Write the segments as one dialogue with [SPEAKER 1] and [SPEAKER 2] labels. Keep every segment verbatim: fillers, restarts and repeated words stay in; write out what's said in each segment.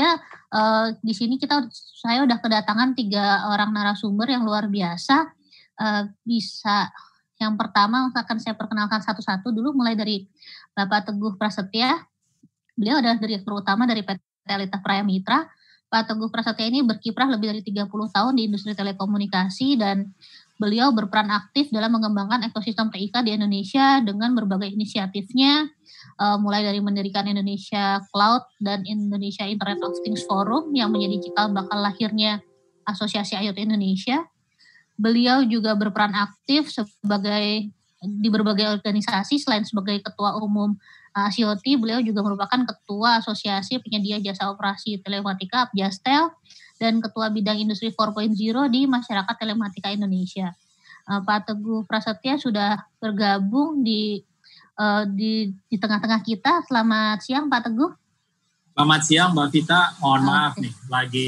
[SPEAKER 1] saja uh, di sini kita saya udah kedatangan tiga orang narasumber yang luar biasa. Uh, bisa yang pertama akan saya perkenalkan satu-satu dulu, mulai dari Bapak Teguh Prasetya. Beliau adalah Direktur Utama dari P T Alita Praya Mitra. Pak Teguh Prasetya ini berkiprah lebih dari tiga puluh tahun di industri telekomunikasi dan beliau berperan aktif dalam mengembangkan ekosistem T I K di Indonesia dengan berbagai inisiatifnya, uh, mulai dari mendirikan Indonesia Cloud dan Indonesia Internet of Things Forum yang menjadi cikal bakal lahirnya Asosiasi I O T Indonesia. Beliau juga berperan aktif sebagai di berbagai organisasi selain sebagai Ketua Umum uh, C O T, beliau juga merupakan Ketua Asosiasi Penyedia Jasa Operasi Telematika Apjastel dan Ketua Bidang Industri empat titik nol di Masyarakat Telematika Indonesia. Uh, Pak Teguh Prasetya sudah bergabung di uh, di di tengah-tengah kita. Selamat siang Pak Teguh.
[SPEAKER 2] Selamat siang Mbak Vita. Mohon okay. maaf nih, lagi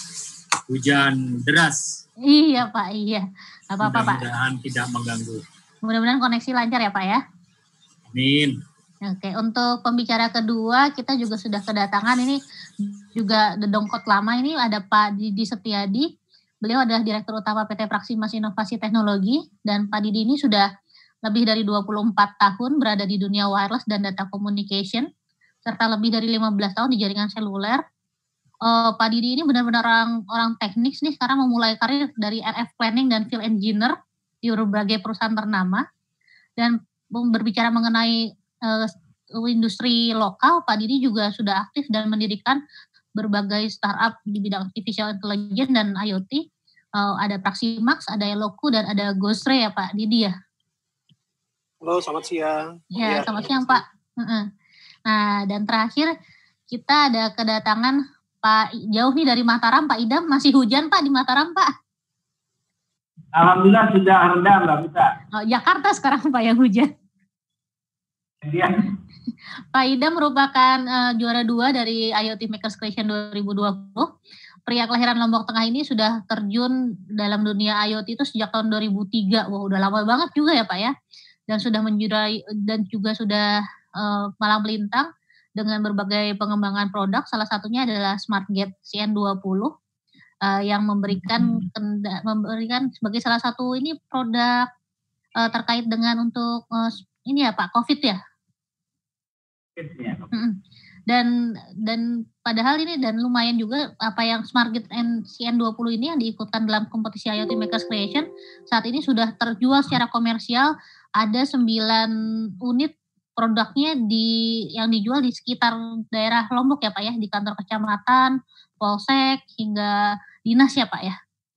[SPEAKER 2] hujan deras.
[SPEAKER 1] Iya Pak, iya. Gak apa-apa Pak.
[SPEAKER 2] Mudah-mudahan tidak mengganggu.
[SPEAKER 1] Mudah-mudahan koneksi lancar ya Pak ya.
[SPEAKER 2] Amin.
[SPEAKER 1] Oke, untuk pembicara kedua kita juga sudah kedatangan, ini juga dedongkot lama, ini ada Pak Didi Setiadi. Beliau adalah Direktur Utama P T Praximas Inovasi Teknologi, dan Pak Didi ini sudah lebih dari dua puluh empat tahun berada di dunia wireless dan data communication, serta lebih dari lima belas tahun di jaringan seluler. Uh, Pak Didi ini benar-benar orang, orang teknik nih, sekarang memulai karir dari R F Planning dan Field Engineer di berbagai perusahaan ternama. Dan berbicara mengenai uh, industri lokal, Pak Didi juga sudah aktif dan mendirikan berbagai startup di bidang artificial intelligence dan I O T. Uh, ada Praximax, ada Eloku, dan ada Ghostray ya Pak Didi ya?
[SPEAKER 3] Halo, selamat siang.
[SPEAKER 1] Ya, ya selamat siang Pak. Uh-uh. Nah, dan terakhir kita ada kedatangan Pak, jauh nih dari Mataram, Pak Idam. Masih hujan Pak di Mataram Pak?
[SPEAKER 4] Alhamdulillah sudah rendah Mbak Vita.
[SPEAKER 1] Oh, Jakarta sekarang Pak yang hujan.
[SPEAKER 4] Iya.
[SPEAKER 1] Pak Idam merupakan uh, juara dua dari I O T Makers Creation dua ribu dua puluh. Pria kelahiran Lombok Tengah ini sudah terjun dalam dunia I O T itu sejak tahun dua ribu tiga. Wah, udah lama banget juga ya Pak ya. Dan sudah menjuarai dan juga sudah uh, malang melintang dengan berbagai pengembangan produk. Salah satunya adalah SmartGate C N dua puluh uh, yang memberikan kenda, memberikan sebagai salah satu ini produk uh, terkait dengan untuk uh, ini ya Pak, COVID ya. Mm-mm. Dan dan padahal ini dan lumayan juga apa yang SmartGate C N dua puluh ini yang diikutkan dalam kompetisi I O T Makers Creation saat ini sudah terjual secara komersial, ada sembilan unit produknya di yang dijual di sekitar daerah Lombok ya Pak ya, di kantor kecamatan, polsek hingga dinas ya Pak ya.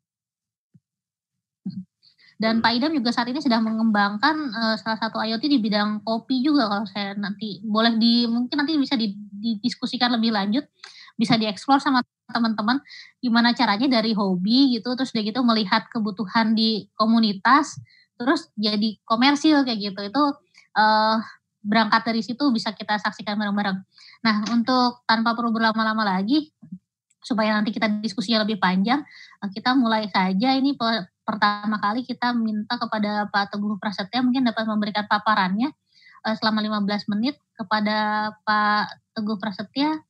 [SPEAKER 1] Dan Pak Idam juga saat ini sedang mengembangkan uh, salah satu I O T di bidang kopi juga, kalau saya nanti boleh di mungkin nanti bisa didiskusikan lebih lanjut, bisa dieksplor sama teman-teman gimana caranya dari hobi gitu, terus udah gitu melihat kebutuhan di komunitas, terus jadi komersil kayak gitu. Itu uh, berangkat dari situ bisa kita saksikan bareng-bareng. Nah, untuk tanpa perlu berlama-lama lagi, supaya nanti kita diskusinya lebih panjang, kita mulai saja. Ini pertama kali kita minta kepada Pak Teguh Prasetya mungkin dapat memberikan paparannya uh, selama lima belas menit kepada Pak Teguh Prasetya.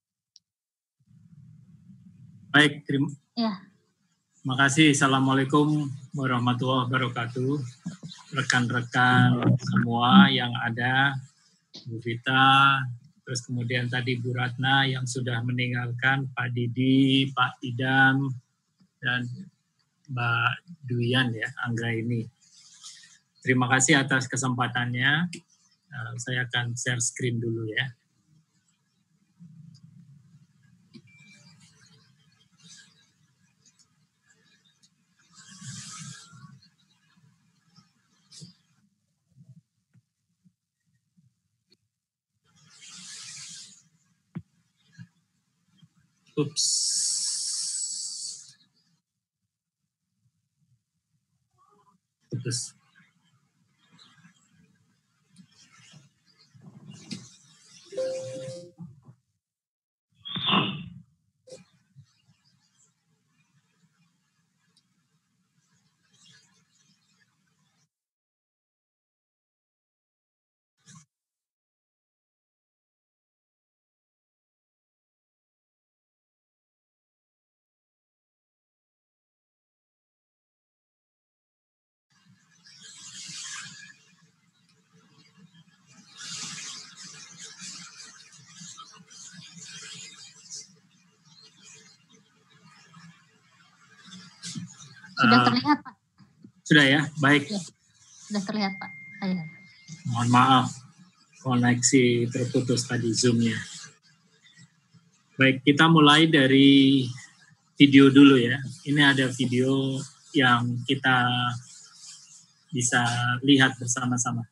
[SPEAKER 2] Baik, terima,
[SPEAKER 1] ya.
[SPEAKER 2] terima kasih. Assalamualaikum warahmatullahi wabarakatuh. Rekan-rekan semua yang ada, Bu Vita, terus kemudian tadi Bu Ratna yang sudah meninggalkan, Pak Didi, Pak Idam, dan Mbak Duyan ya, Anggra ini. Terima kasih atas kesempatannya. Uh, saya akan share screen dulu ya. Oops. Oops.
[SPEAKER 1] Sudah
[SPEAKER 2] Uh,
[SPEAKER 1] terlihat, Pak.
[SPEAKER 2] Sudah ya, baik.
[SPEAKER 1] Ya, sudah terlihat, Pak. Ayo.
[SPEAKER 2] Mohon maaf, koneksi terputus tadi Zoom-nya. Baik, kita mulai dari video dulu ya. Ini ada video yang kita bisa lihat bersama-sama.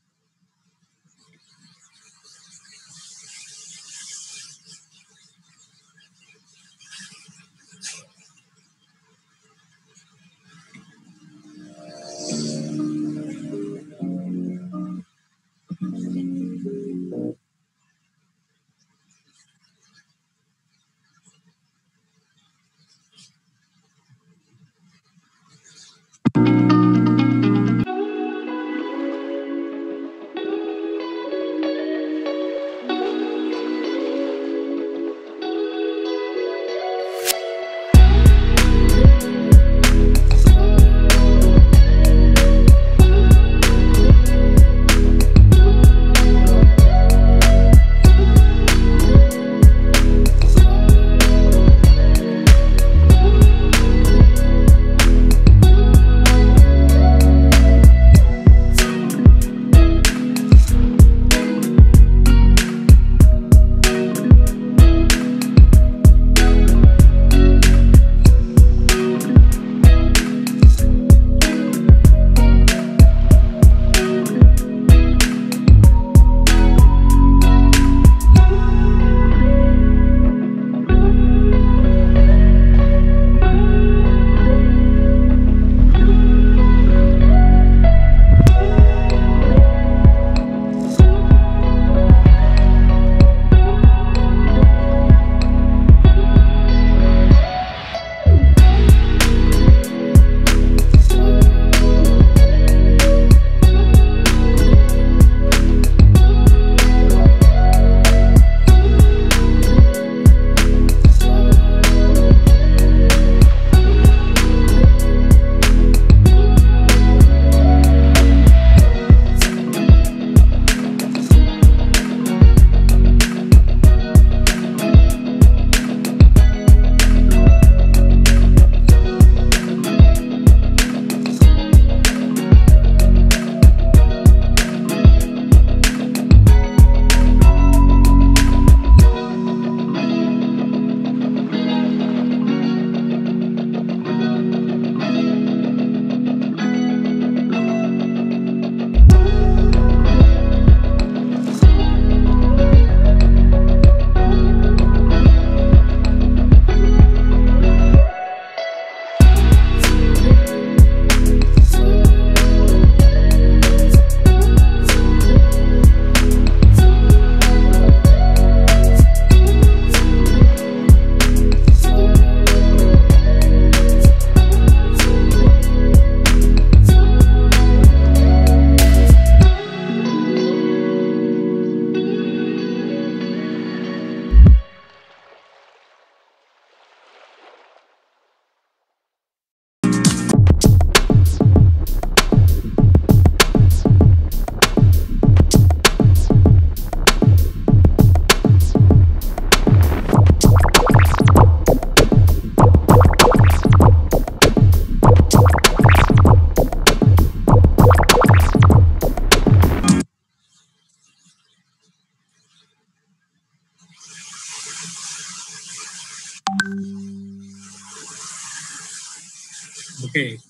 [SPEAKER 2] Oke,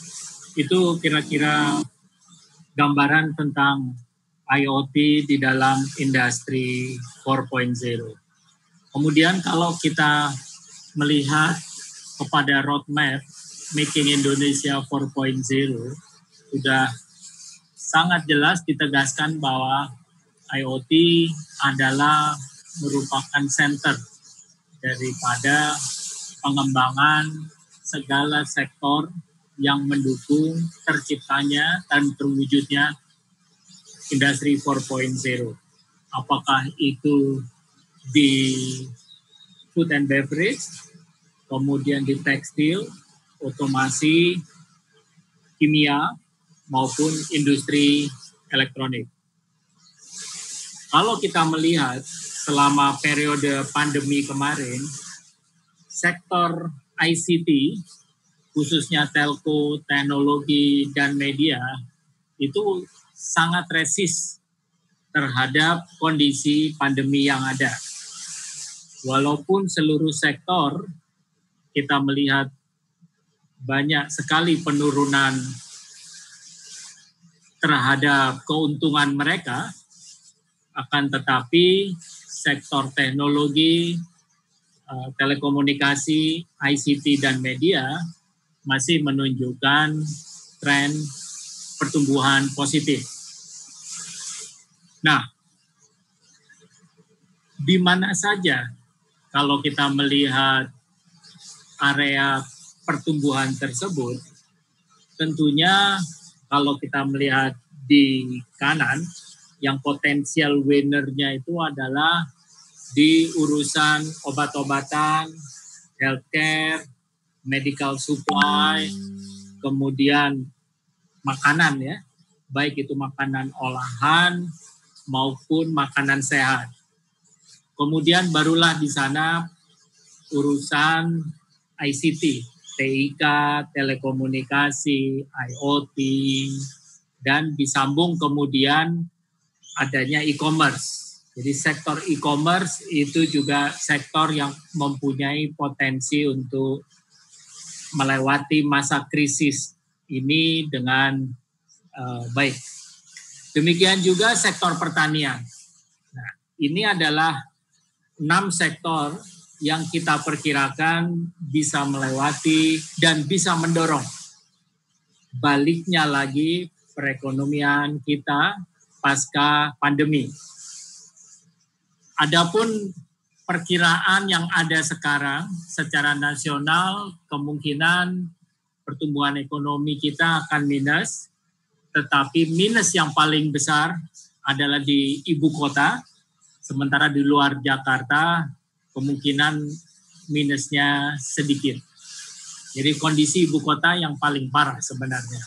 [SPEAKER 2] itu kira-kira gambaran tentang I O T di dalam industri empat titik nol. Kemudian kalau kita melihat kepada roadmap Making Indonesia empat titik nol, sudah sangat jelas ditegaskan bahwa I O T adalah merupakan center daripada pengembangan segala sektor yang mendukung terciptanya dan terwujudnya industri empat titik nol. Apakah itu di food and beverage, kemudian di tekstil, otomasi, kimia, maupun industri elektronik. Kalau kita melihat selama periode pandemi kemarin, sektor I C T khususnya telco, teknologi, dan media, itu sangat resist terhadap kondisi pandemi yang ada. Walaupun seluruh sektor kita melihat banyak sekali penurunan terhadap keuntungan mereka, akan tetapi sektor teknologi, telekomunikasi, I C T, dan media masih menunjukkan tren pertumbuhan positif. Nah, di mana saja kalau kita melihat area pertumbuhan tersebut, tentunya kalau kita melihat di kanan, yang potensial winner-nya itu adalah di urusan obat-obatan, healthcare, medical supply, kemudian makanan ya, baik itu makanan olahan maupun makanan sehat. Kemudian barulah di sana urusan I C T, T I K, telekomunikasi, I O T, dan disambung kemudian adanya e-commerce. Jadi sektor e-commerce itu juga sektor yang mempunyai potensi untuk melewati masa krisis ini dengan uh, baik. Demikian juga sektor pertanian. Nah, ini adalah enam sektor yang kita perkirakan bisa melewati dan bisa mendorong baliknya lagi perekonomian kita pasca pandemi. Adapun perkiraan yang ada sekarang secara nasional, kemungkinan pertumbuhan ekonomi kita akan minus, tetapi minus yang paling besar adalah di ibu kota, sementara di luar Jakarta kemungkinan minusnya sedikit. Jadi kondisi ibu kota yang paling parah sebenarnya.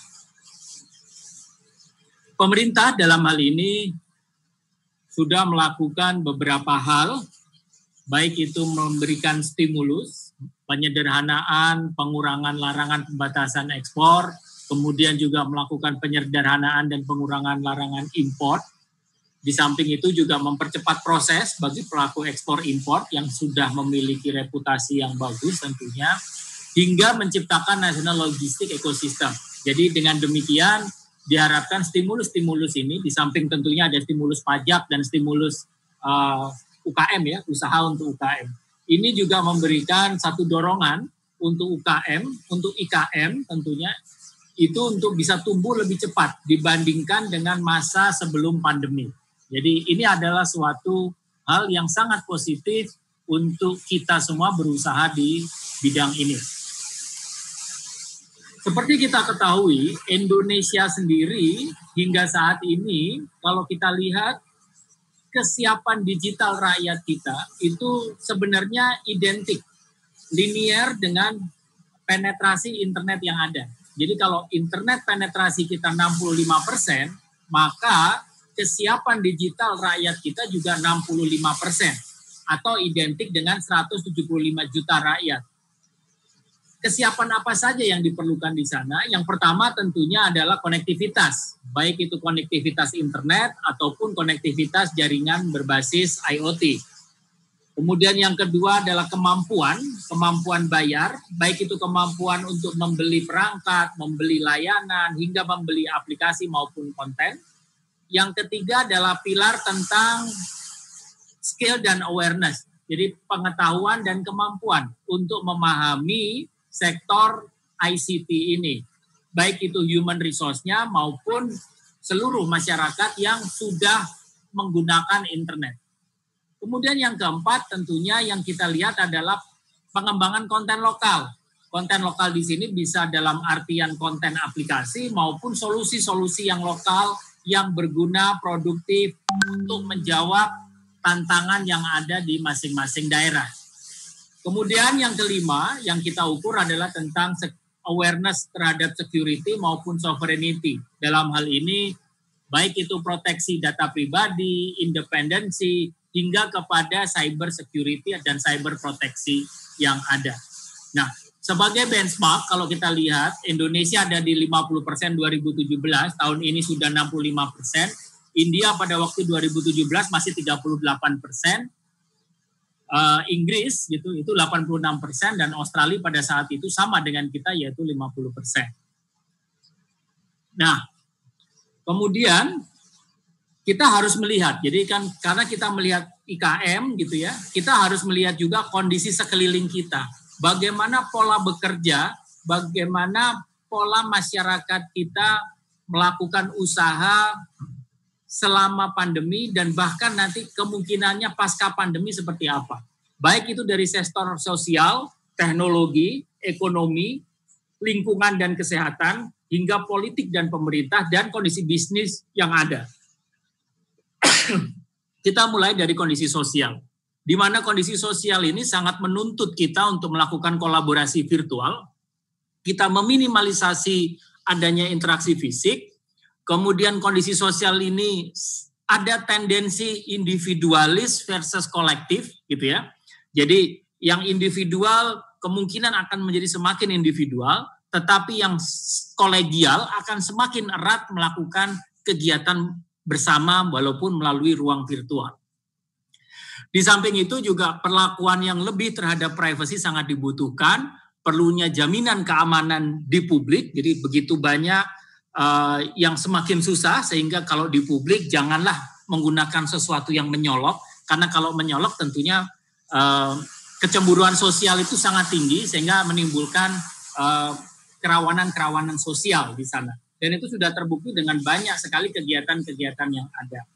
[SPEAKER 2] Pemerintah dalam hal ini sudah melakukan beberapa hal, baik itu memberikan stimulus, penyederhanaan, pengurangan larangan pembatasan ekspor, kemudian juga melakukan penyederhanaan dan pengurangan larangan impor. Di samping itu juga mempercepat proses bagi pelaku ekspor impor yang sudah memiliki reputasi yang bagus tentunya, hingga menciptakan national logistik ekosistem. Jadi dengan demikian diharapkan stimulus-stimulus ini, di samping tentunya ada stimulus pajak dan stimulus uh, U K M ya, usaha untuk U K M. Ini juga memberikan satu dorongan untuk U K M, untuk I K M tentunya, itu untuk bisa tumbuh lebih cepat dibandingkan dengan masa sebelum pandemi. Jadi ini adalah suatu hal yang sangat positif untuk kita semua berusaha di bidang ini. Seperti kita ketahui, Indonesia sendiri hingga saat ini, kalau kita lihat kesiapan digital rakyat kita itu sebenarnya identik, linear dengan penetrasi internet yang ada. Jadi kalau internet penetrasi kita enam puluh lima persen, maka kesiapan digital rakyat kita juga enam puluh lima persen atau identik dengan seratus tujuh puluh lima juta rakyat. Kesiapan apa saja yang diperlukan di sana? Yang pertama tentunya adalah konektivitas, baik itu konektivitas internet ataupun konektivitas jaringan berbasis I O T. Kemudian yang kedua adalah kemampuan, kemampuan bayar, baik itu kemampuan untuk membeli perangkat, membeli layanan, hingga membeli aplikasi maupun konten. Yang ketiga adalah pilar tentang skill dan awareness. Jadi pengetahuan dan kemampuan untuk memahami sektor I C T ini. Baik itu human resource-nya maupun seluruh masyarakat yang sudah menggunakan internet. Kemudian yang keempat tentunya yang kita lihat adalah pengembangan konten lokal. Konten lokal di sini bisa dalam artian konten aplikasi maupun solusi-solusi yang lokal yang berguna, produktif untuk menjawab tantangan yang ada di masing-masing daerah. Kemudian yang kelima yang kita ukur adalah tentang awareness terhadap security maupun sovereignty. Dalam hal ini baik itu proteksi data pribadi, independensi, hingga kepada cyber security dan cyber proteksi yang ada. Nah, sebagai benchmark kalau kita lihat Indonesia ada di lima puluh persen dua ribu tujuh belas, tahun ini sudah enam puluh lima persen. India pada waktu dua ribu tujuh belas masih tiga puluh delapan persen. Uh, Inggris gitu itu delapan puluh enam persen dan Australia pada saat itu sama dengan kita yaitu lima puluh persen. Nah, kemudian kita harus melihat, jadi kan karena kita melihat I K M gitu ya, kita harus melihat juga kondisi sekeliling kita. Bagaimana pola bekerja, bagaimana pola masyarakat kita melakukan usaha selama pandemi dan bahkan nanti kemungkinannya pasca pandemi seperti apa. Baik itu dari sektor sosial, teknologi, ekonomi, lingkungan dan kesehatan, hingga politik dan pemerintah dan kondisi bisnis yang ada. Kita mulai dari kondisi sosial, di mana kondisi sosial ini sangat menuntut kita untuk melakukan kolaborasi virtual. Kita meminimalisasi adanya interaksi fisik. Kemudian kondisi sosial ini ada tendensi individualis versus kolektif gitu ya. Jadi yang individual kemungkinan akan menjadi semakin individual, tetapi yang kolegial akan semakin erat melakukan kegiatan bersama walaupun melalui ruang virtual. Di samping itu juga perlakuan yang lebih terhadap privasi sangat dibutuhkan, perlunya jaminan keamanan di publik, jadi begitu banyak Uh, yang semakin susah sehingga kalau di publik janganlah menggunakan sesuatu yang menyolok, karena kalau menyolok tentunya uh, kecemburuan sosial itu sangat tinggi sehingga menimbulkan uh, kerawanan-kerawanan sosial di sana, dan itu sudah terbukti dengan banyak sekali kegiatan-kegiatan yang ada.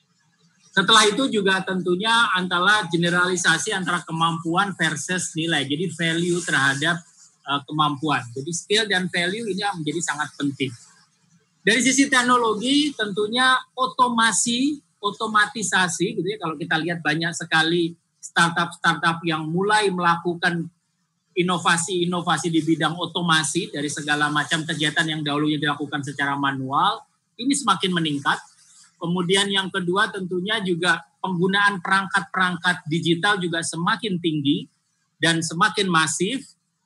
[SPEAKER 2] Setelah itu juga tentunya antara generalisasi antara kemampuan versus nilai, jadi value terhadap uh, kemampuan, jadi skill dan value ini menjadi sangat penting. Dari sisi teknologi tentunya otomasi, otomatisasi gitu ya, kalau kita lihat banyak sekali startup-startup yang mulai melakukan inovasi-inovasi di bidang otomasi dari segala macam kegiatan yang dahulunya dilakukan secara manual, ini semakin meningkat. Kemudian yang kedua tentunya juga penggunaan perangkat-perangkat digital juga semakin tinggi dan semakin masif.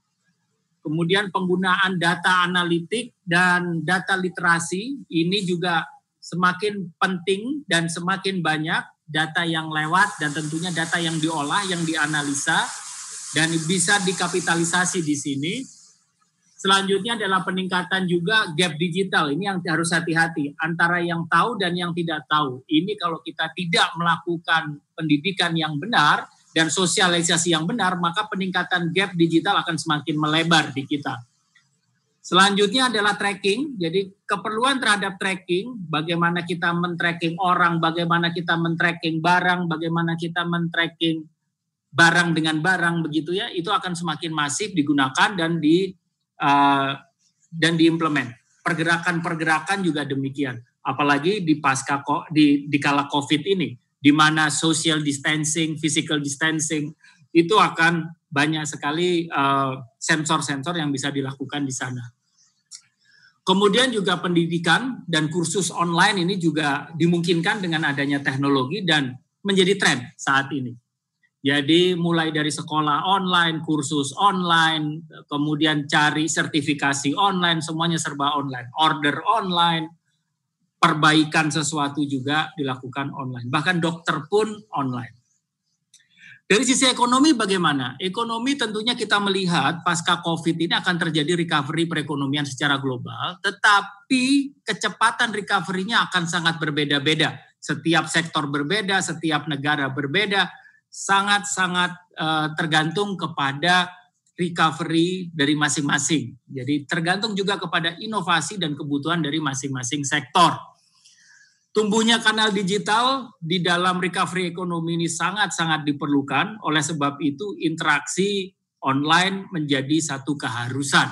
[SPEAKER 2] Kemudian penggunaan data analitik dan data literasi ini juga semakin penting dan semakin banyak data yang lewat dan tentunya data yang diolah, yang dianalisa dan bisa dikapitalisasi di sini. Selanjutnya adalah peningkatan juga gap digital. Ini yang harus hati-hati antara yang tahu dan yang tidak tahu. Ini kalau kita tidak melakukan pendidikan yang benar dan sosialisasi yang benar, maka peningkatan gap digital akan semakin melebar di kita. Selanjutnya adalah tracking, jadi keperluan terhadap tracking, bagaimana kita men-tracking orang, bagaimana kita men-tracking barang, bagaimana kita men-tracking barang dengan barang, begitu ya, itu akan semakin masif digunakan dan di uh, dan diimplement. Pergerakan-pergerakan juga demikian, apalagi di pasca di, di kala COVID ini, di mana social distancing, physical distancing, itu akan banyak sekali uh, sensor-sensor yang bisa dilakukan di sana. Kemudian juga pendidikan dan kursus online ini juga dimungkinkan dengan adanya teknologi dan menjadi tren saat ini. Jadi mulai dari sekolah online, kursus online, kemudian cari sertifikasi online, semuanya serba online, order online, perbaikan sesuatu juga dilakukan online. Bahkan dokter pun online. Dari sisi ekonomi bagaimana? Ekonomi tentunya kita melihat pasca COVID ini akan terjadi recovery perekonomian secara global, tetapi kecepatan recovery-nya akan sangat berbeda-beda. Setiap sektor berbeda, setiap negara berbeda, sangat-sangat uh, tergantung kepada recovery dari masing-masing. Jadi tergantung juga kepada inovasi dan kebutuhan dari masing-masing sektor. Tumbuhnya kanal digital di dalam recovery ekonomi ini sangat-sangat diperlukan. Oleh sebab itu interaksi online menjadi satu keharusan.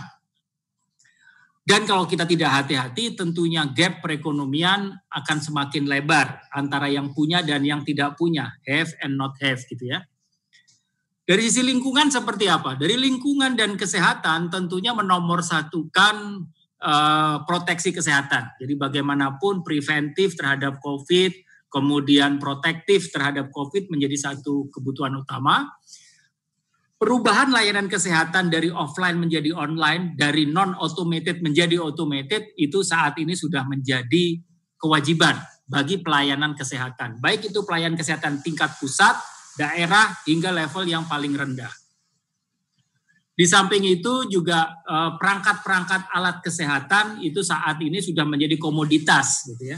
[SPEAKER 2] Dan kalau kita tidak hati-hati tentunya gap perekonomian akan semakin lebar antara yang punya dan yang tidak punya. Have and not have gitu ya. Dari sisi lingkungan seperti apa? Dari lingkungan dan kesehatan tentunya menomorsatukan Uh, proteksi kesehatan. Jadi bagaimanapun preventif terhadap COVID, kemudian protektif terhadap COVID menjadi satu kebutuhan utama. perubahan layanan kesehatan dari offline menjadi online, dari non-automated menjadi automated, itu saat ini sudah menjadi kewajiban bagi pelayanan kesehatan. Baik itu pelayanan kesehatan tingkat pusat, daerah, hingga level yang paling rendah. Di samping itu juga eh, perangkat-perangkat alat kesehatan itu saat ini sudah menjadi komoditas, gitu ya.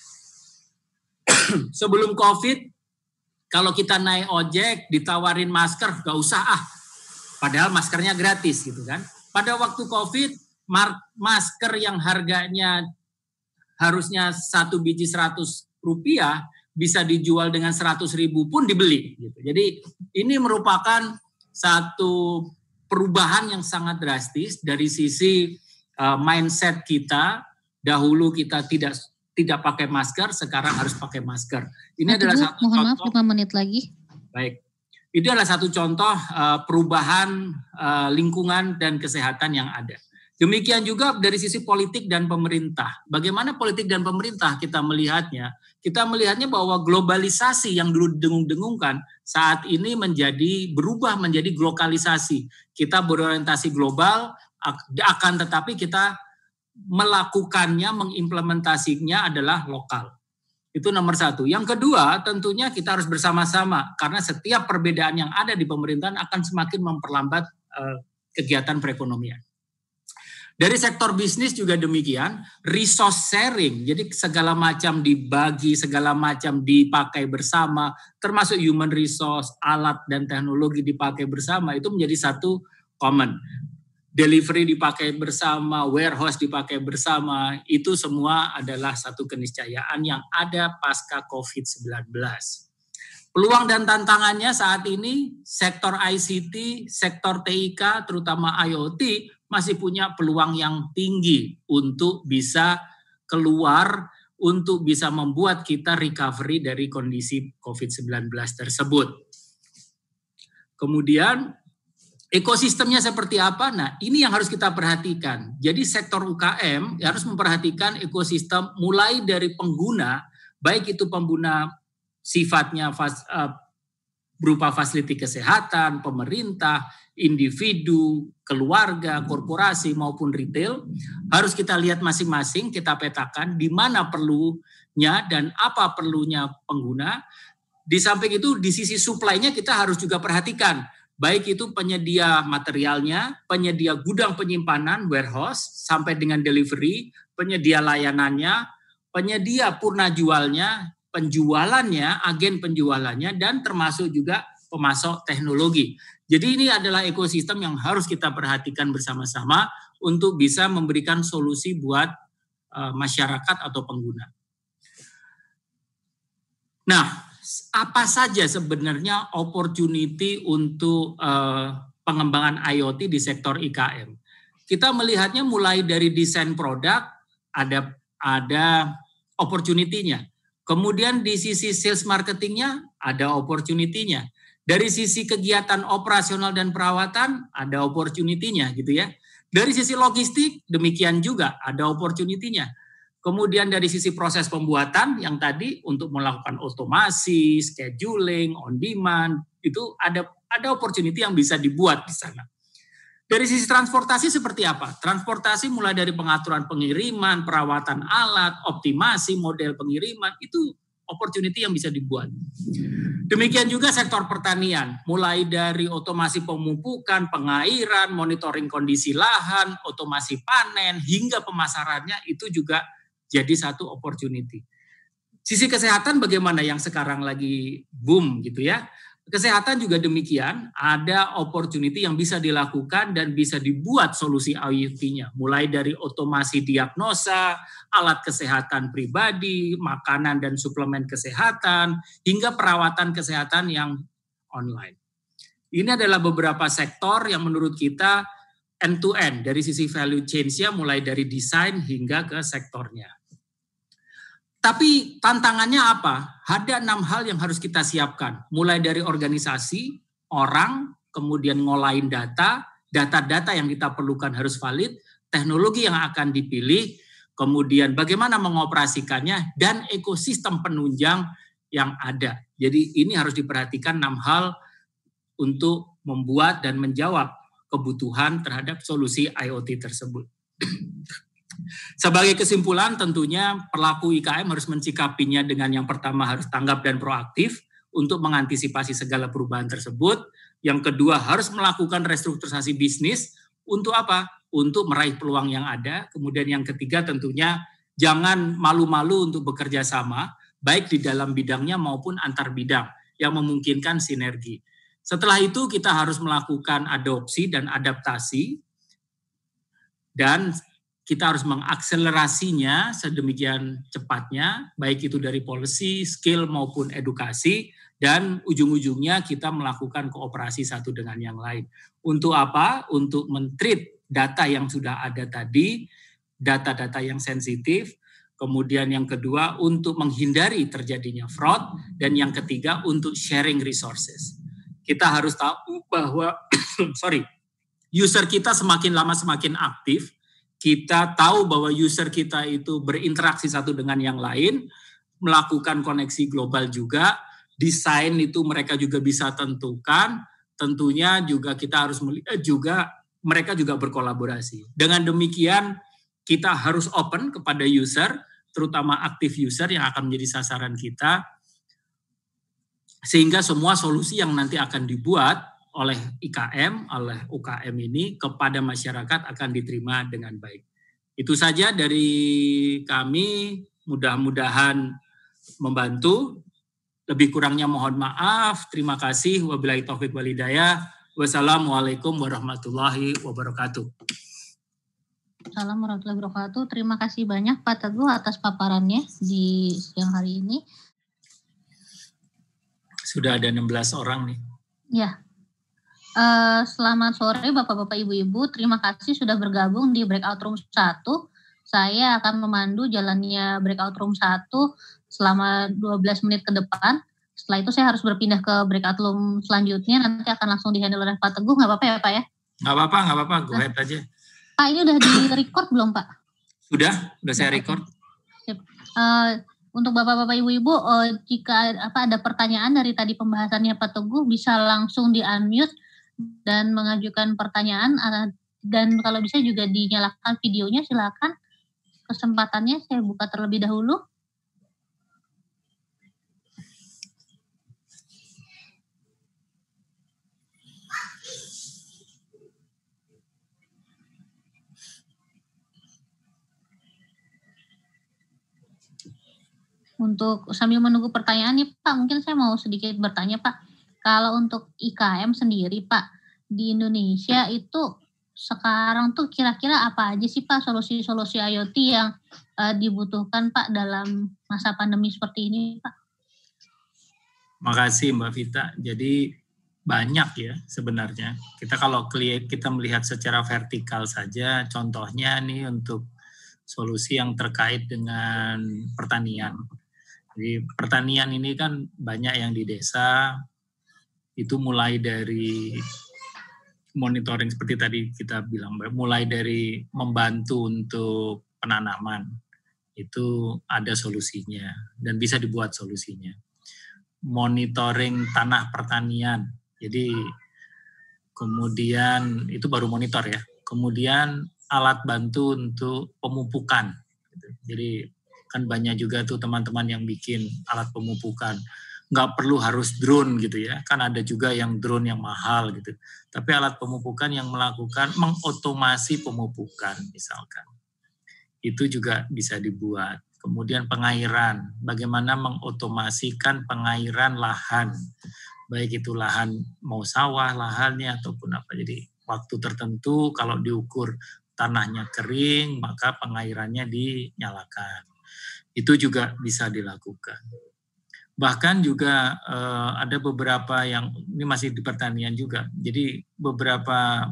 [SPEAKER 2] Sebelum COVID, kalau kita naik ojek, ditawarin masker, gak usah ah. Padahal maskernya gratis gitu kan. Pada waktu COVID, masker yang harganya harusnya satu biji seratus rupiah, bisa dijual dengan seratus ribu pun dibeli. Gitu. Jadi ini merupakan satu perubahan yang sangat drastis dari sisi uh, mindset kita. Dahulu kita tidak tidak pakai masker, sekarang harus pakai masker. Ini Mas adalah Ibu, satu
[SPEAKER 1] mohon
[SPEAKER 2] contoh.
[SPEAKER 1] Maaf, lima menit lagi.
[SPEAKER 2] Baik. Itu adalah satu contoh uh, perubahan uh, lingkungan dan kesehatan yang ada. Demikian juga dari sisi politik dan pemerintah. Bagaimana politik dan pemerintah kita melihatnya? Kita melihatnya bahwa globalisasi yang dulu dengung-dengungkan saat ini menjadi berubah menjadi glokalisasi. Kita berorientasi global, akan tetapi kita melakukannya, mengimplementasinya adalah lokal. Itu nomor satu. Yang kedua, tentunya kita harus bersama-sama karena setiap perbedaan yang ada di pemerintahan akan semakin memperlambat uh, kegiatan perekonomian. Dari sektor bisnis juga demikian, resource sharing, jadi segala macam dibagi, segala macam dipakai bersama, termasuk human resource, alat dan teknologi dipakai bersama, itu menjadi satu common. Delivery dipakai bersama, warehouse dipakai bersama, itu semua adalah satu keniscayaan yang ada pasca covid sembilan belas. Peluang dan tantangannya saat ini, sektor I C T, sektor T I K, terutama I O T, masih punya peluang yang tinggi untuk bisa keluar, untuk bisa membuat kita recovery dari kondisi covid sembilan belas tersebut. Kemudian, ekosistemnya seperti apa? Nah, ini yang harus kita perhatikan. Jadi sektor U K M harus memperhatikan ekosistem mulai dari pengguna, baik itu pengguna sifatnya fas, uh, berupa fasiliti kesehatan, pemerintah, individu, keluarga, korporasi maupun retail, harus kita lihat masing-masing, kita petakan di mana perlunya dan apa perlunya pengguna. Di samping itu di sisi supply-nya kita harus juga perhatikan, baik itu penyedia materialnya, penyedia gudang penyimpanan, warehouse, sampai dengan delivery, penyedia layanannya, penyedia purna jualnya, penjualannya, agen penjualannya, dan termasuk juga pemasok teknologi. Jadi ini adalah ekosistem yang harus kita perhatikan bersama-sama untuk bisa memberikan solusi buat uh, masyarakat atau pengguna. Nah, apa saja sebenarnya opportunity untuk uh, pengembangan I O T di sektor I K M? Kita melihatnya mulai dari desain produk, ada ada opportunity-nya. Kemudian di sisi sales marketingnya ada opportunity-nya. Dari sisi kegiatan operasional dan perawatan ada opportunity-nya gitu ya. Dari sisi logistik demikian juga ada opportunity-nya. Kemudian dari sisi proses pembuatan yang tadi untuk melakukan otomasi, scheduling, on demand, itu ada ada opportunity yang bisa dibuat di sana. Dari sisi transportasi seperti apa? Transportasi mulai dari pengaturan pengiriman, perawatan alat, optimasi model pengiriman, itu opportunity yang bisa dibuat. Demikian juga sektor pertanian, mulai dari otomasi pemupukan, pengairan, monitoring kondisi lahan, otomasi panen, hingga pemasarannya itu juga jadi satu opportunity. Sisi kesehatan bagaimana yang sekarang lagi boom gitu ya. Kesehatan juga demikian, ada opportunity yang bisa dilakukan dan bisa dibuat solusi I O T-nya. Mulai dari otomasi diagnosa, alat kesehatan pribadi, makanan dan suplemen kesehatan, hingga perawatan kesehatan yang online. Ini adalah beberapa sektor yang menurut kita end-to-end dari sisi value chain-nya mulai dari desain hingga ke sektornya. Tapi tantangannya apa? Ada enam hal yang harus kita siapkan. Mulai dari organisasi, orang, kemudian ngolahin data, data-data yang kita perlukan harus valid, teknologi yang akan dipilih, kemudian bagaimana mengoperasikannya, dan ekosistem penunjang yang ada. Jadi ini harus diperhatikan enam hal untuk membuat dan menjawab kebutuhan terhadap solusi I O T tersebut. Sebagai kesimpulan, tentunya pelaku I K M harus mensikapinya dengan yang pertama harus tanggap dan proaktif untuk mengantisipasi segala perubahan tersebut. Yang kedua harus melakukan restrukturisasi bisnis untuk apa? Untuk meraih peluang yang ada. Kemudian yang ketiga tentunya jangan malu-malu untuk bekerja sama, baik di dalam bidangnya maupun antar bidang yang memungkinkan sinergi. Setelah itu kita harus melakukan adopsi dan adaptasi dan kita harus mengakselerasinya sedemikian cepatnya, baik itu dari policy, skill maupun edukasi, dan ujung-ujungnya kita melakukan kooperasi satu dengan yang lain. Untuk apa? Untuk men-treat data yang sudah ada tadi, data-data yang sensitif, kemudian yang kedua untuk menghindari terjadinya fraud, dan yang ketiga untuk sharing resources. Kita harus tahu bahwa, sorry, user kita semakin lama semakin aktif. Kita tahu bahwa user kita itu berinteraksi satu dengan yang lain, melakukan koneksi global juga, desain itu mereka juga bisa tentukan, tentunya juga kita harus melihat juga mereka juga berkolaborasi. Dengan demikian kita harus open kepada user, terutama aktif user yang akan menjadi sasaran kita, sehingga semua solusi yang nanti akan dibuat oleh I K M, oleh U K M ini kepada masyarakat akan diterima dengan baik. Itu saja dari kami, mudah-mudahan membantu. Lebih kurangnya mohon maaf. Terima kasih. Wabillahi taufiq wal hidayah. Wassalamualaikum warahmatullahi wabarakatuh.
[SPEAKER 1] Assalamualaikum warahmatullahi wabarakatuh. Terima kasih banyak Pak Teguh atas paparannya di siang hari ini.
[SPEAKER 2] Sudah ada enam belas orang nih.
[SPEAKER 1] Ya. Uh, selamat sore Bapak-Bapak Ibu-Ibu, terima kasih sudah bergabung di Breakout Room satu. Saya akan memandu jalannya Breakout Room satu selama dua belas menit ke depan. Setelah itu saya harus berpindah ke Breakout Room selanjutnya, nanti akan langsung di-handle oleh Pak Teguh, nggak apa-apa ya Pak ya?
[SPEAKER 2] Nggak apa-apa, nggak apa-apa, go ahead aja.
[SPEAKER 1] Pak, ini udah di-record belum Pak?
[SPEAKER 2] Sudah, sudah saya record.
[SPEAKER 1] Uh, Untuk Bapak-Bapak Ibu-Ibu, uh, jika apa ada pertanyaan dari tadi pembahasannya Pak Teguh, bisa langsung di-unmute dan mengajukan pertanyaan, dan kalau bisa juga dinyalakan videonya, silakan. Kesempatannya saya buka terlebih dahulu. Untuk sambil menunggu pertanyaan nih Pak, mungkin saya mau sedikit bertanya Pak. Kalau untuk I K M sendiri Pak, di Indonesia itu sekarang tuh kira-kira apa aja sih Pak solusi-solusi I O T yang uh, dibutuhkan Pak dalam masa pandemi seperti ini Pak?
[SPEAKER 2] Makasih Mbak Vita. Jadi banyak ya sebenarnya. Kita kalau kita melihat secara vertikal saja, contohnya nih untuk solusi yang terkait dengan pertanian. Jadi pertanian ini kan banyak yang di desa, itu mulai dari monitoring seperti tadi kita bilang, mulai dari membantu untuk penanaman, itu ada solusinya dan bisa dibuat solusinya. Monitoring tanah pertanian, jadi kemudian itu baru monitor ya, kemudian alat bantu untuk pemupukan. Jadi kan banyak juga tuh teman-teman yang bikin alat pemupukan. Nggak perlu harus drone gitu ya, kan ada juga yang drone yang mahal gitu. Tapi alat pemupukan yang melakukan mengotomasi pemupukan misalkan. Itu juga bisa dibuat. Kemudian pengairan, bagaimana mengotomasikan pengairan lahan. Baik itu lahan mau sawah lahannya ataupun apa. Jadi waktu tertentu kalau diukur tanahnya kering, maka pengairannya dinyalakan. Itu juga bisa dilakukan. Bahkan juga eh, ada beberapa yang, ini masih di pertanian juga, jadi beberapa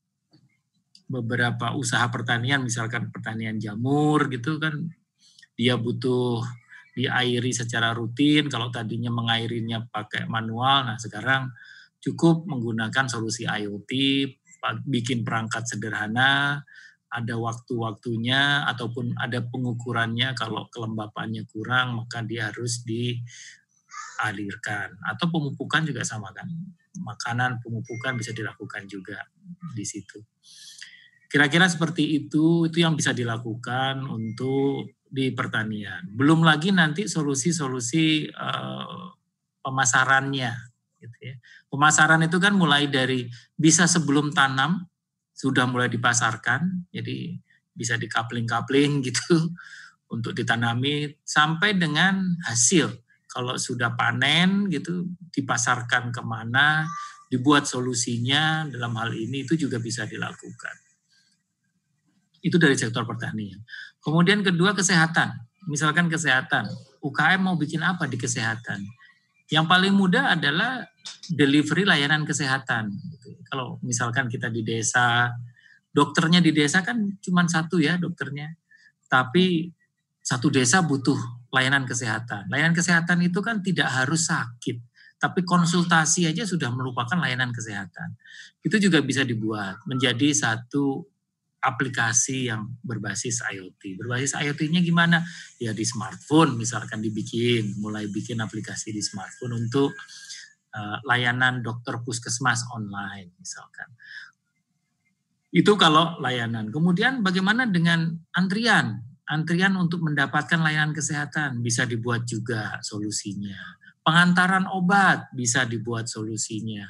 [SPEAKER 2] beberapa usaha pertanian, misalkan pertanian jamur gitu kan, dia butuh diairi secara rutin, kalau tadinya mengairinya pakai manual, nah sekarang cukup menggunakan solusi I O T, bikin perangkat sederhana, ada waktu-waktunya ataupun ada pengukurannya, kalau kelembapannya kurang maka dia harus dialirkan. Atau pemupukan juga sama kan. makanan, pemupukan bisa dilakukan juga di situ. Kira-kira seperti itu, itu yang bisa dilakukan untuk di pertanian. Belum lagi nanti solusi-solusi uh, pemasarannya. Gitu ya. Pemasaran itu kan mulai dari bisa sebelum tanam, sudah mulai dipasarkan, jadi bisa dikapling-kapling gitu untuk ditanami, sampai dengan hasil. Kalau sudah panen gitu, dipasarkan kemana, dibuat solusinya dalam hal ini, itu juga bisa dilakukan. Itu dari sektor pertanian. Kemudian kedua, kesehatan. Misalkan kesehatan, U K M mau bikin apa di kesehatan? Yang paling mudah adalah delivery layanan kesehatan. Kalau misalkan kita di desa, dokternya di desa kan cuma satu ya dokternya, tapi satu desa butuh layanan kesehatan. Layanan kesehatan itu kan tidak harus sakit, tapi konsultasi aja sudah merupakan layanan kesehatan. Itu juga bisa dibuat menjadi satu aplikasi yang berbasis I O T. Berbasis I O T-nya gimana? Ya di smartphone misalkan dibikin, mulai bikin aplikasi di smartphone untuk uh, layanan dokter puskesmas online misalkan. Itu kalau layanan. Kemudian bagaimana dengan antrian? Antrian untuk mendapatkan layanan kesehatan bisa dibuat juga solusinya. Pengantaran obat bisa dibuat solusinya.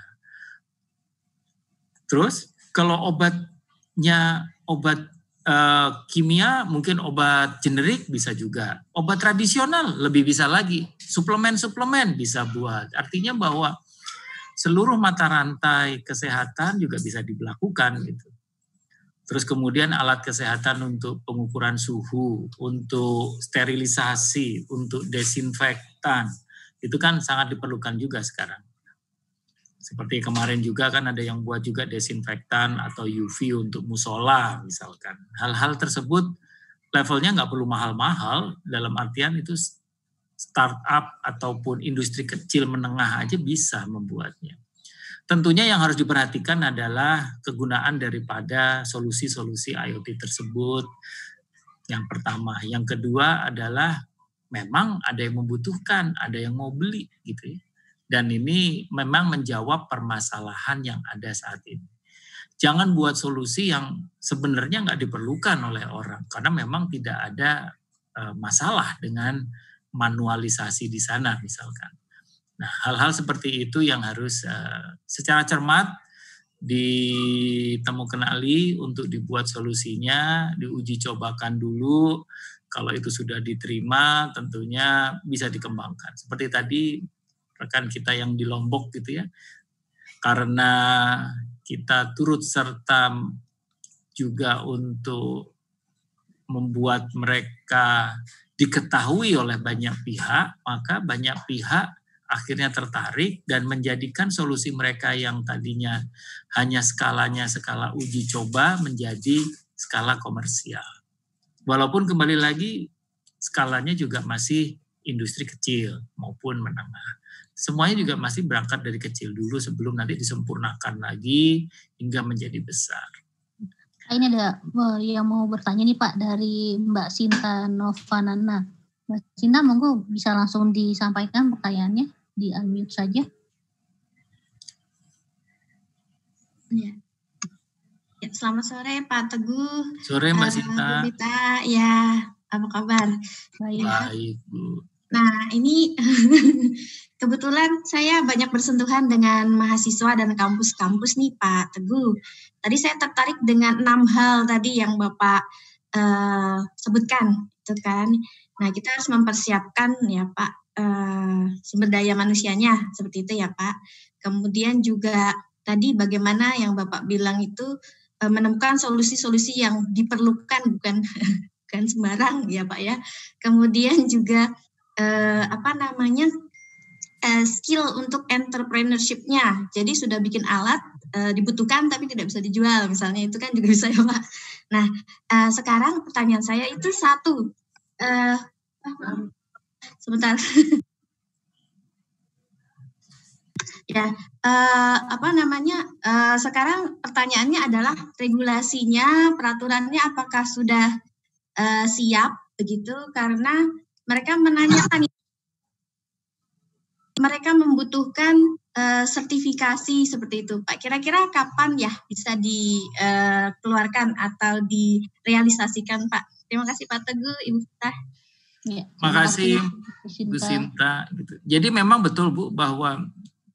[SPEAKER 2] Terus kalau obatnya obat uh, kimia, mungkin obat generik bisa juga. Obat tradisional lebih bisa lagi. Suplemen-suplemen bisa buat. Artinya bahwa seluruh mata rantai kesehatan juga bisa dilakukan gitu. Terus kemudian alat kesehatan untuk pengukuran suhu, untuk sterilisasi, untuk desinfektan. Itu kan sangat diperlukan juga sekarang. Seperti kemarin juga kan ada yang buat juga desinfektan atau U V untuk musola misalkan. Hal-hal tersebut levelnya nggak perlu mahal-mahal, dalam artian itu startup ataupun industri kecil menengah aja bisa membuatnya. Tentunya yang harus diperhatikan adalah kegunaan daripada solusi-solusi I O T tersebut. Yang pertama. Yang kedua adalah memang ada yang membutuhkan, ada yang mau beli gitu ya. Dan ini memang menjawab permasalahan yang ada saat ini. Jangan buat solusi yang sebenarnya nggak diperlukan oleh orang. Karena memang tidak ada uh, masalah dengan manualisasi di sana misalkan. Nah, hal-hal seperti itu yang harus uh, secara cermat ditemukan ahli untuk dibuat solusinya, diuji cobakan dulu. Kalau itu sudah diterima, tentunya bisa dikembangkan. Seperti tadi rekan kita yang di Lombok gitu ya, karena kita turut serta juga untuk membuat mereka diketahui oleh banyak pihak, maka banyak pihak akhirnya tertarik dan menjadikan solusi mereka yang tadinya hanya skalanya skala uji coba menjadi skala komersial. Walaupun kembali lagi skalanya juga masih industri kecil maupun menengah. Semuanya juga masih berangkat dari kecil dulu sebelum nanti disempurnakan lagi hingga menjadi besar.
[SPEAKER 1] Ini ada yang mau bertanya nih Pak dari Mbak Sinta Novanana. Mbak Sinta monggo bisa langsung disampaikan pertanyaannya. Di unmute saja.
[SPEAKER 5] Ya. Ya, selamat sore Pak Teguh.
[SPEAKER 2] Sore Mbak
[SPEAKER 5] uh,
[SPEAKER 2] Sinta.
[SPEAKER 5] Bu Bita, ya apa kabar?
[SPEAKER 1] Baik.
[SPEAKER 2] Baik Bu.
[SPEAKER 5] Nah ini kebetulan saya banyak bersentuhan dengan mahasiswa dan kampus-kampus nih Pak Teguh. Tadi saya tertarik dengan enam hal tadi yang Bapak uh, sebutkan, itu kan. Nah kita harus mempersiapkan ya Pak. Uh, sumber daya manusianya seperti itu ya Pak. Kemudian juga tadi bagaimana yang Bapak bilang itu uh, menemukan solusi-solusi yang diperlukan bukan bukan sembarang ya Pak ya. Kemudian juga uh, apa namanya uh, skill untuk entrepreneurship-nya. Jadi sudah bikin alat uh, dibutuhkan tapi tidak bisa dijual misalnya, itu kan juga bisa ya Pak. Nah uh, sekarang pertanyaan saya itu satu. Uh, Sebentar. Ya, uh, apa namanya? Uh, sekarang pertanyaannya adalah regulasinya, peraturannya apakah sudah uh, siap begitu? Karena mereka menanyakan, mereka membutuhkan uh, sertifikasi seperti itu, Pak. Kira-kira kapan ya bisa dikeluarkan uh, atau direalisasikan, Pak? Terima kasih Pak Teguh, Ibu Vita.
[SPEAKER 1] Ya,
[SPEAKER 2] makasih Bu Sinta. Gitu. Jadi memang betul Bu bahwa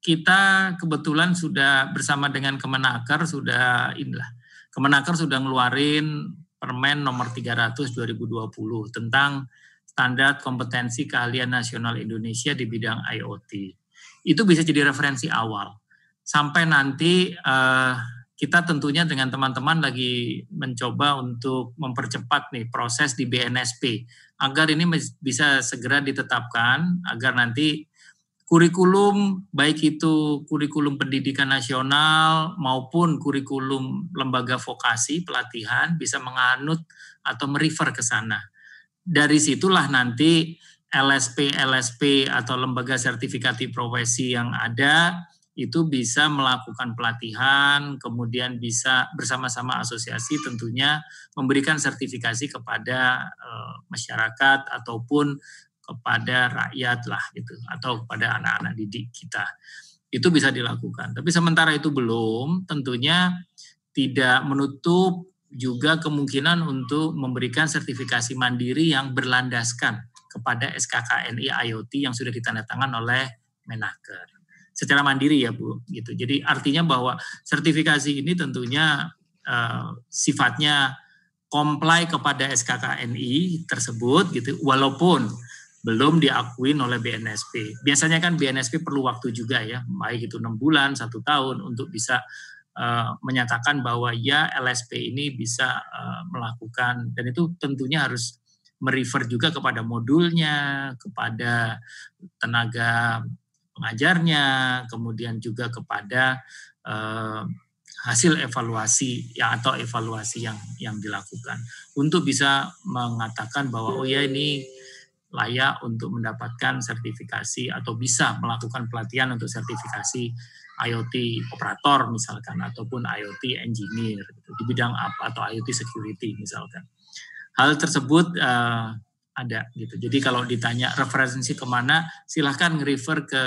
[SPEAKER 2] kita kebetulan sudah bersama dengan Kemenaker sudah inilah Kemenaker sudah ngeluarin Permen nomor tiga ratus dua ribu dua puluh tentang standar kompetensi keahlian nasional Indonesia di bidang I O T. Itu bisa jadi referensi awal. Sampai nanti uh, kita tentunya dengan teman-teman lagi mencoba untuk mempercepat nih proses di B N S P agar ini bisa segera ditetapkan, agar nanti kurikulum, baik itu kurikulum pendidikan nasional maupun kurikulum lembaga vokasi pelatihan bisa menganut atau merefer ke sana. Dari situlah nanti L S P L S P atau lembaga sertifikasi profesi yang ada itu bisa melakukan pelatihan, kemudian bisa bersama-sama asosiasi tentunya memberikan sertifikasi kepada uh, masyarakat ataupun kepada rakyat lah gitu, atau kepada anak-anak didik kita. Itu bisa dilakukan. Tapi sementara itu belum, tentunya tidak menutup juga kemungkinan untuk memberikan sertifikasi mandiri yang berlandaskan kepada S K K N I I O T yang sudah ditandatangan oleh Menaker. Secara mandiri ya Bu, gitu. Jadi artinya bahwa sertifikasi ini tentunya uh, sifatnya comply kepada S K K N I tersebut gitu, walaupun belum diakuin oleh B N S P. Biasanya kan B N S P perlu waktu juga ya, baik itu enam bulan, satu tahun untuk bisa uh, menyatakan bahwa ya L S P ini bisa uh, melakukan, dan itu tentunya harus merefer juga kepada modulnya, kepada tenaga pengajarnya, kemudian juga kepada uh, hasil evaluasi ya atau evaluasi yang yang dilakukan untuk bisa mengatakan bahwa oh ya ini layak untuk mendapatkan sertifikasi atau bisa melakukan pelatihan untuk sertifikasi I O T operator misalkan ataupun I O T engineer gitu, di bidang apa atau I O T security misalkan. Hal tersebut uh, ada gitu. Jadi kalau ditanya referensi kemana, silahkan nge-refer ke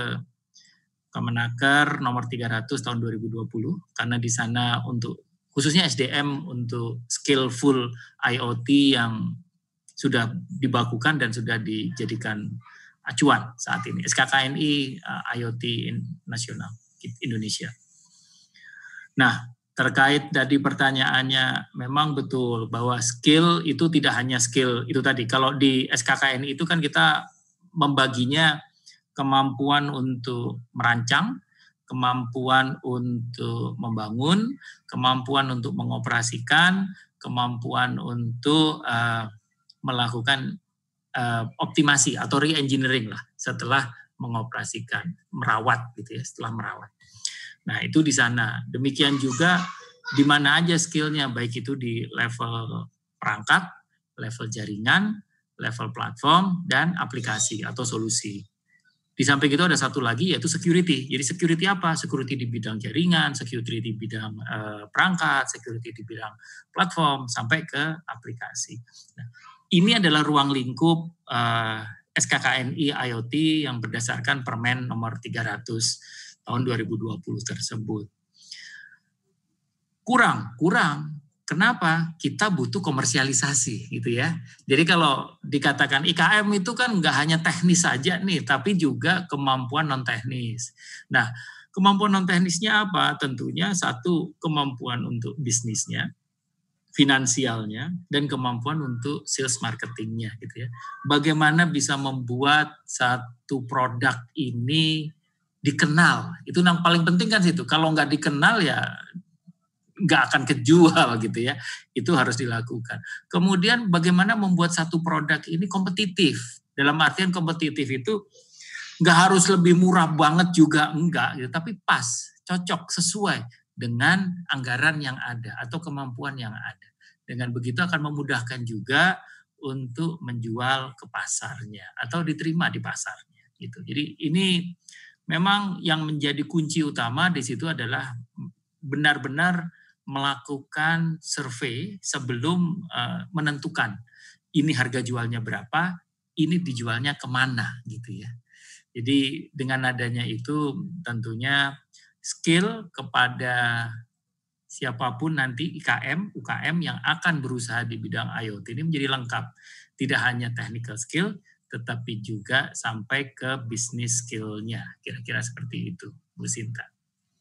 [SPEAKER 2] Kemenaker nomor tiga ratus tahun dua ribu dua puluh karena di sana untuk khususnya S D M untuk skillful I O T yang sudah dibakukan dan sudah dijadikan acuan saat ini. S K K N I uh, I O T in, nasional Indonesia. Nah, terkait dari pertanyaannya, memang betul bahwa skill itu tidak hanya skill itu tadi. Kalau di S K K N I itu kan kita membaginya kemampuan untuk merancang, kemampuan untuk membangun, kemampuan untuk mengoperasikan, kemampuan untuk uh, melakukan uh, optimasi atau re-engineering lah setelah mengoperasikan, merawat gitu ya, setelah merawat. Nah itu di sana. Demikian juga di mana aja skillnya, baik itu di level perangkat, level jaringan, level platform, dan aplikasi atau solusi. Di samping itu ada satu lagi yaitu security. Jadi security apa? Security di bidang jaringan, security di bidang uh, perangkat, security di bidang platform, sampai ke aplikasi. Nah, ini adalah ruang lingkup uh, S K K N I I O T yang berdasarkan Permen nomor tiga ratus tahun dua ribu dua puluh tersebut. Kurang, kurang. Kenapa? Kita butuh komersialisasi gitu ya. Jadi kalau dikatakan I K M itu kan nggak hanya teknis saja nih, tapi juga kemampuan non teknis. Nah, kemampuan non teknisnya apa? Tentunya satu kemampuan untuk bisnisnya, finansialnya, dan kemampuan untuk sales marketingnya gitu ya. Bagaimana bisa membuat satu produk ini dikenal, itu yang paling penting kan situ. Kalau nggak dikenal ya nggak akan kejual gitu ya, itu harus dilakukan. Kemudian bagaimana membuat satu produk ini kompetitif, dalam artian kompetitif itu nggak harus lebih murah banget juga, enggak gitu, tapi pas, cocok, sesuai dengan anggaran yang ada atau kemampuan yang ada. Dengan begitu akan memudahkan juga untuk menjual ke pasarnya atau diterima di pasarnya gitu. Jadi ini memang yang menjadi kunci utama di situ adalah benar-benar melakukan survei sebelum uh, menentukan ini harga jualnya berapa, ini dijualnya kemana gitu ya. Jadi dengan adanya itu tentunya skill kepada siapapun nanti I K M, U K M yang akan berusaha di bidang I O T ini menjadi lengkap. Tidak hanya technical skill, tetapi juga sampai ke bisnis skill-nya. Kira-kira seperti itu, Bu Sinta.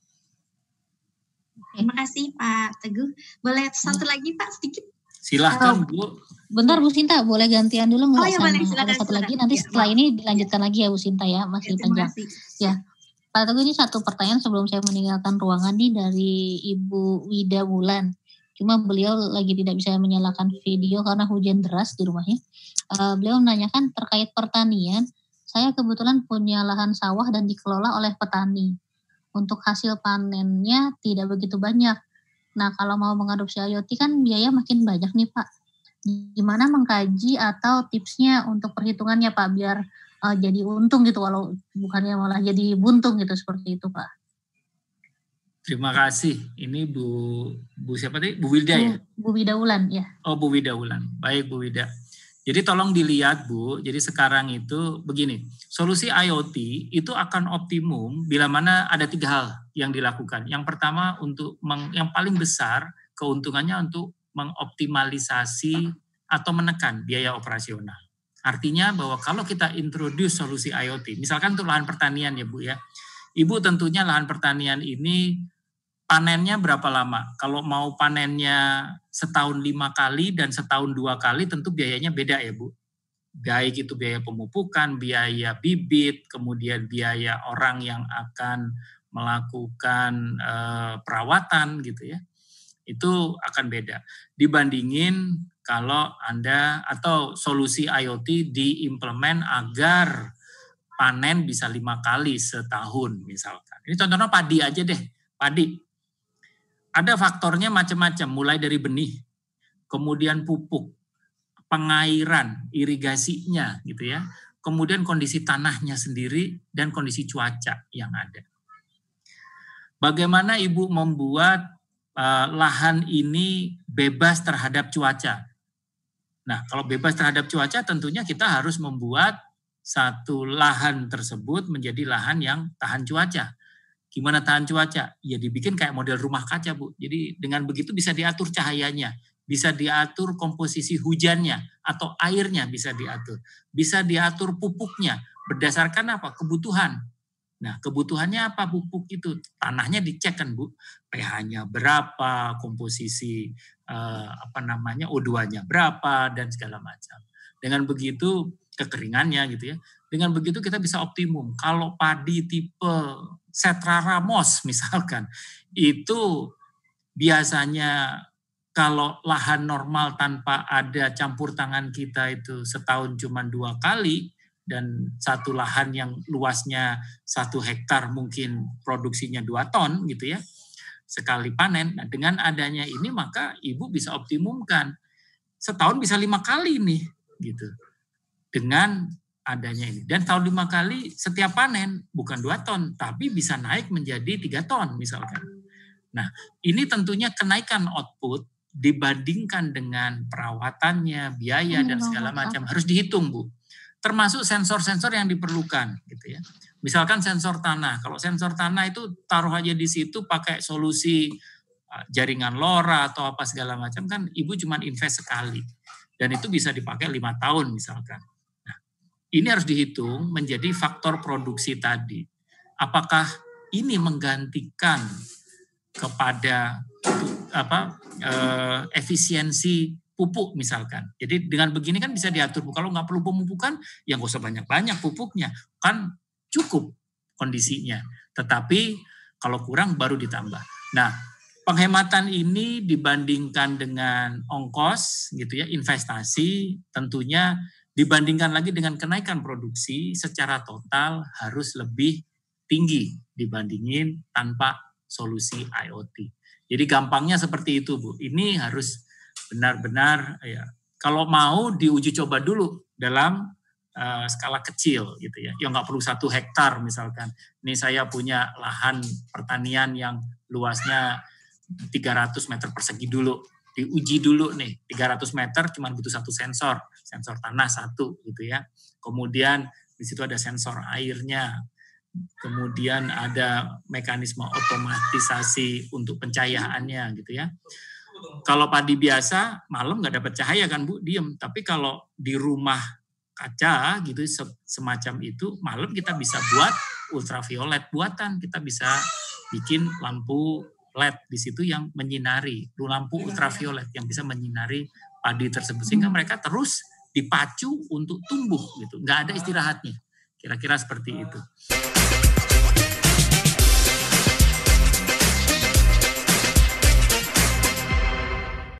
[SPEAKER 5] Terima kasih Pak Teguh. Boleh satu lagi Pak sedikit?
[SPEAKER 2] Silahkan
[SPEAKER 1] Oh,
[SPEAKER 2] Bu.
[SPEAKER 1] bentar Bu Sinta, boleh gantian dulu nggak?
[SPEAKER 5] Oh ya
[SPEAKER 1] Sama
[SPEAKER 5] boleh,
[SPEAKER 1] ada
[SPEAKER 5] silakan.
[SPEAKER 1] satu
[SPEAKER 5] silakan.
[SPEAKER 1] lagi, nanti
[SPEAKER 5] Ya,
[SPEAKER 1] setelah
[SPEAKER 5] maaf.
[SPEAKER 1] ini dilanjutkan lagi ya Bu Sinta ya, masih
[SPEAKER 5] Ya, terima
[SPEAKER 1] panjang.
[SPEAKER 5] kasih.
[SPEAKER 1] Ya, Pak Teguh, ini satu pertanyaan sebelum saya meninggalkan ruangan nih dari Ibu Wida Wulan. Cuma beliau lagi tidak bisa menyalakan video karena hujan deras di rumahnya. Uh, beliau menanyakan terkait pertanian. Saya kebetulan punya lahan sawah dan dikelola oleh petani. Untuk hasil panennya tidak begitu banyak. Nah, kalau mau mengadopsi I O T kan biaya makin banyak nih Pak. Gimana mengkaji atau tipsnya untuk perhitungannya Pak biar uh, jadi untung gitu, walau bukannya malah jadi buntung gitu, seperti itu Pak.
[SPEAKER 2] Terima kasih. Ini Bu Bu siapa tadi? Bu Wilda ya?
[SPEAKER 1] Bu, Bu Wida Wulan ya.
[SPEAKER 2] Oh Bu Wida Wulan. Baik Bu Wida. Jadi tolong dilihat Bu, jadi sekarang itu begini, solusi I O T itu akan optimum bila mana ada tiga hal yang dilakukan. Yang pertama untuk meng, yang paling besar keuntungannya untuk mengoptimalisasi atau menekan biaya operasional. Artinya bahwa kalau kita introduce solusi I O T, misalkan untuk lahan pertanian ya Bu ya, Ibu tentunya lahan pertanian ini panennya berapa lama? Kalau mau panennya setahun lima kali dan setahun dua kali tentu biayanya beda ya Bu. Baik itu biaya pemupukan, biaya bibit, kemudian biaya orang yang akan melakukan eh, perawatan gitu ya. Itu akan beda. Dibandingin kalau Anda atau solusi I O T diimplement agar panen bisa lima kali setahun misalkan. Ini contohnya padi aja deh, padi. Ada faktornya macam-macam, mulai dari benih, kemudian pupuk, pengairan, irigasinya gitu ya, kemudian kondisi tanahnya sendiri dan kondisi cuaca yang ada. Bagaimana Ibu membuat uh, lahan ini bebas terhadap cuaca? Nah, kalau bebas terhadap cuaca tentunya kita harus membuat satu lahan tersebut menjadi lahan yang tahan cuaca. Gimana tahan cuaca? Ya dibikin kayak model rumah kaca Bu. Jadi dengan begitu bisa diatur cahayanya, bisa diatur komposisi hujannya atau airnya bisa diatur. Bisa diatur pupuknya berdasarkan apa? Kebutuhan. Nah kebutuhannya apa pupuk itu? Tanahnya dicek kan Bu. pH-nya berapa, komposisi eh, apa namanya O dua-nya berapa dan segala macam. Dengan begitu kekeringannya gitu ya. Dengan begitu kita bisa optimum. Kalau padi tipe Setra Ramos misalkan, itu biasanya kalau lahan normal tanpa ada campur tangan kita itu setahun cuma dua kali, dan satu lahan yang luasnya satu hektar mungkin produksinya dua ton gitu ya, sekali panen. Nah dengan adanya ini maka Ibu bisa optimumkan, setahun bisa lima kali nih gitu. Dengan adanya ini. Dan tahun lima kali setiap panen bukan dua ton, tapi bisa naik menjadi tiga ton misalkan. Nah ini tentunya kenaikan output dibandingkan dengan perawatannya, biaya dan segala macam harus dihitung Bu. Termasuk sensor-sensor yang diperlukan gitu ya. Misalkan sensor tanah. Kalau sensor tanah itu taruh aja di situ pakai solusi jaringan LoRa atau apa segala macam kan Ibu cuma invest sekali. Dan itu bisa dipakai lima tahun misalkan. Ini harus dihitung menjadi faktor produksi tadi. Apakah ini menggantikan kepada apa eh, efisiensi pupuk misalkan. Jadi dengan begini kan bisa diatur. Kalau nggak perlu pemupukan, ya nggak usah banyak-banyak pupuknya. Kan cukup kondisinya. Tetapi kalau kurang baru ditambah. Nah, penghematan ini dibandingkan dengan ongkos gitu ya, investasi tentunya dibandingkan lagi dengan kenaikan produksi secara total harus lebih tinggi dibandingin tanpa solusi I O T. Jadi gampangnya seperti itu Bu. Ini harus benar-benar ya. Kalau mau diuji coba dulu dalam uh, skala kecil gitu ya. Yang nggak perlu satu hektar misalkan. Ini saya punya lahan pertanian yang luasnya tiga ratus meter persegi dulu. Diuji dulu nih, tiga ratus meter cuma butuh satu sensor, sensor tanah satu gitu ya. Kemudian Di situ ada sensor airnya, kemudian ada mekanisme otomatisasi untuk pencahayaannya gitu ya. Kalau padi biasa malam nggak dapat cahaya kan Bu, diem. Tapi kalau di rumah kaca gitu semacam itu, malam kita bisa buat ultraviolet buatan, kita bisa bikin lampu L E D di situ yang menyinari, lampu ultraviolet yang bisa menyinari padi tersebut sehingga mereka terus dipacu untuk tumbuh gitu, nggak ada istirahatnya. Kira-kira seperti itu.